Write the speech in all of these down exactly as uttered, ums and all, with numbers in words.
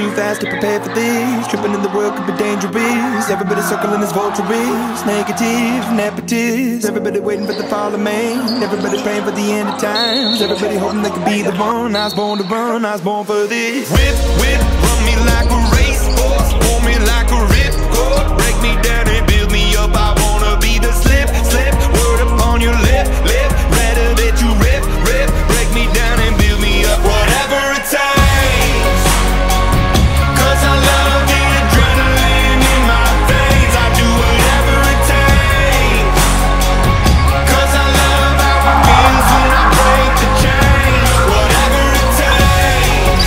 too fast to prepare for this. Tripping in the world could be dangerous. Everybody circling as vultures, negative, nepotist. Everybody waiting for the fall of man. Everybody praying for the end of times. Everybody hoping they could be the one. I was born to run, I was born for this. Whip, whip, run me like a racehorse, pull me like a ripcord, break me down and build me up. I wanna be the slip, slip, word upon your lip, lip. Rather that you rip, rip, break me down and build me up. Whatever it takes, 'cause I love the adrenaline in my veins. I do whatever it takes, 'cause I love how it feels when I break the chains. Whatever it takes,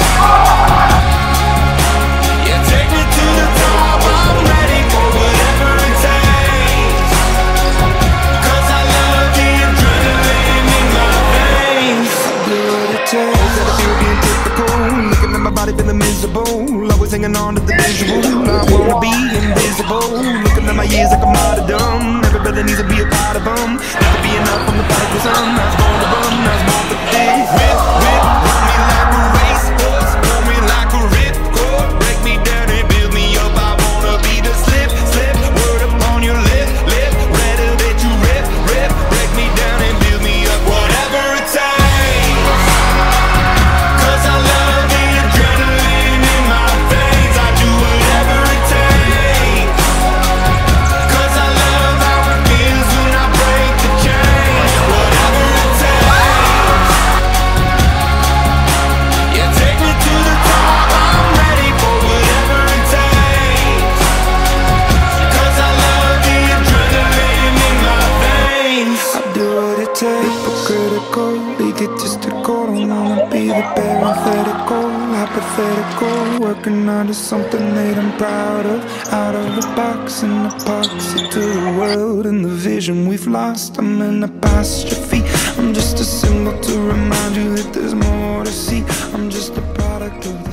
yeah, take me to the top. I'm ready for whatever it takes, 'cause I love the adrenaline in my veins. Do what it takes. That I feel being typical. Looking at my body feeling miserable. Always hanging on to the visual. I wanna be invisible. Looking at my years like a martyrdom. Everybody needs to be a part of them. That could be enough from the prodigal son. I was born to run, I was born for this. Whip, whip, run me like a racehorse, pull me like a ripcord, break me down and build me up. I wanna be the slip, slip, word upon your lip, lip. Rather that you rip, rip, break me down and build me up. Whatever it takes, 'cause I love the adrenaline in my veins. I do whatever it takes, 'cause I love how it feels when I break the chains. Whatever it takes, yeah, take me to the top. I'm ready for whatever it takes, 'cause I love the adrenaline in my veins. I do what it takes, but critical, egotistical. Don't wanna be the parenthetical, hypothetical. Working out of something that I'm proud of. Out of the box and epoxy to the world and the vision we've lost. I'm in apostrophe. I'm just a symbol to remind you that there's more to see. I'm just a product of